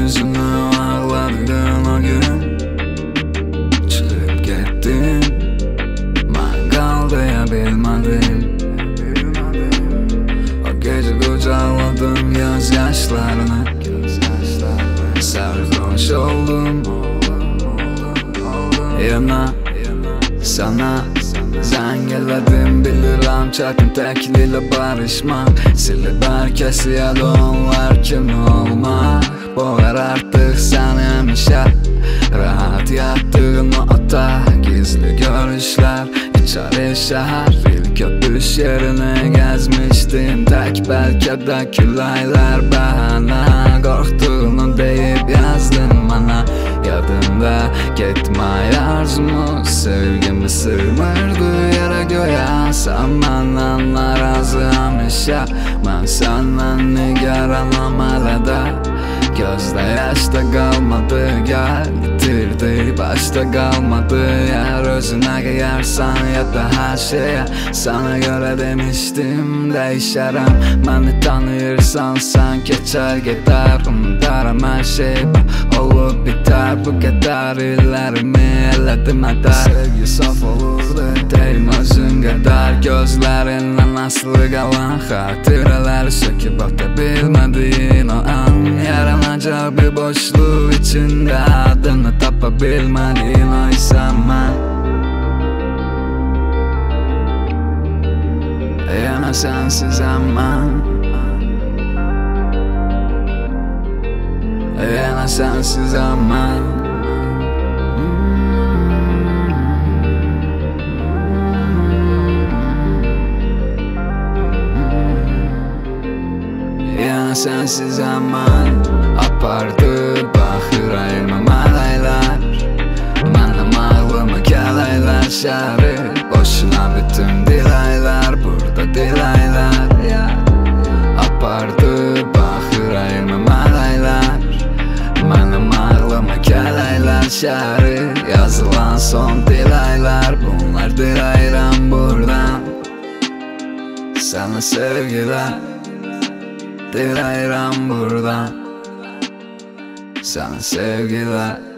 yüzünü ağladın o gün. Çıkıp gittin, ben kaldaya bilmedim. O gece kucakladım gözyaşlarını. Sarhoş oldum yana sana zengeledim, bilirəm çətin təklilə barışmaq. Silib hər kəsi yollar kimi olmaq. Boğar artıq səni həmişə rahat yattığın ota. Gizli görüşlər, içəri şəhər, ilk öpüş yerini gəzmişdim. Tək bəlkə də külaylar bəhanə. Qorxduğunu deyib yazdın mənə. Yadımda getmək arzumuz, sevgimi sığmırdı yerə göyə. Sən məndən narazı həmişə, mən səndən nigaranam hələ də. Gözdə yaşda qalmadı, gəl itirdi, başda qalmadı. Yer özünə qəyərsən ya da hər şeyə, sana görə demişdim dəyişərəm. Məni tanıyırsan, sən keçər gedər, unudaram hər şey olub bitər. Bu qədər illərimi elədim ədər. Sevgi saf olurdu, deyim özün qədər. Gözlərinlə asılı qalan xatirələri söküb ata bilmədiyin o an. Yaranacaq bir boşluq içində, adını tapa bilmədiyin o isəm mən. Yana sənsizəm mən. Yana sənsizəm mən. Yana sənsizəm mən. Apardı baxır ayırma malaylar. Mənim ağlımı gəlaylar şəhəri. Boşuna bütün dilaylar, burada dilaylar. Apardı baxır ayırma malaylar. Mənim ağlıma gəlaylar şəhəri. Yazılan son dilaylar, bunlar dilayram buradan. Sana sevgiler, dilayram buradan. Sana sevgiler.